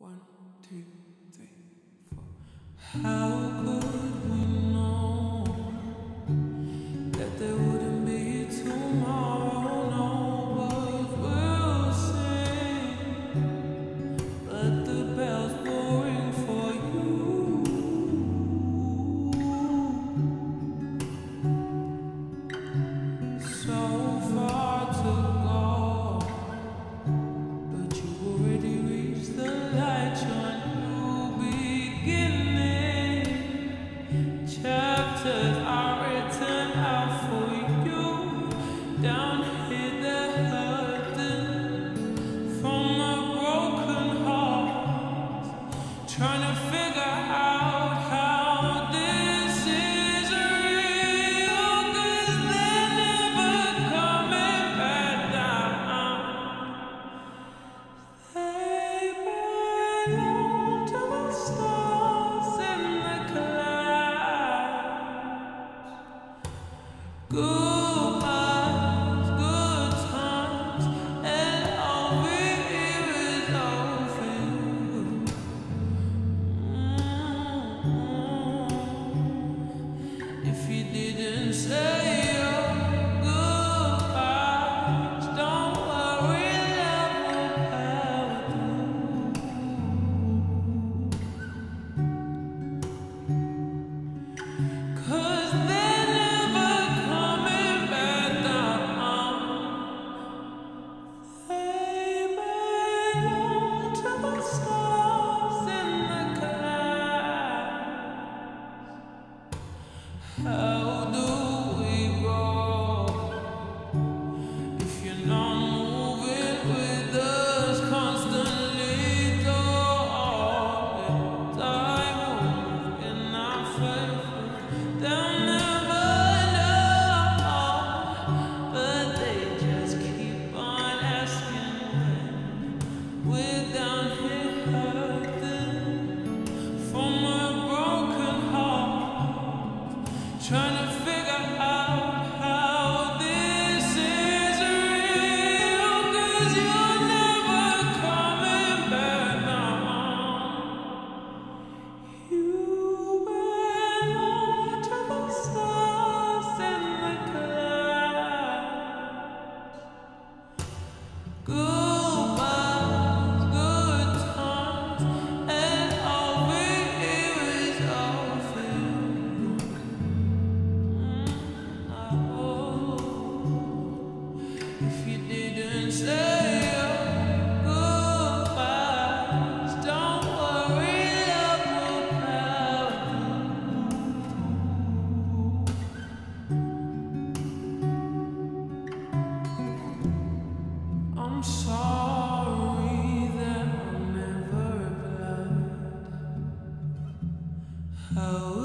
1, 2, 3, 4. How could we know that there wouldn't be tomorrow? No words will sing, but the bells will ring for you. So far to go, but you already reached the light. Your new beginning chapters are written out for you. Down here they're hurting from a broken heart, trying to figure out how this is real, 'cause they're never coming back down. They belong to the stars in the clouds. Goodbyes, good times, and all we hear is over you. If you didn't say your goodbyes, don't worry, love will power. 'Cause they're never coming back down. They belong to the stars in the clouds. How do we go if you're not moving with us constantly? Don't time move in our favor. They'll never know, but they just keep on asking when we're down here hurting from a broken heart, trying to figure out how this is real, 'cause you're never coming back down. You belong to the stars in the clouds. Goodbyes, good times, and all we hear is over you. If you didn't say your goodbyes, don't worry, love will power. I'm sorry that I never replied. How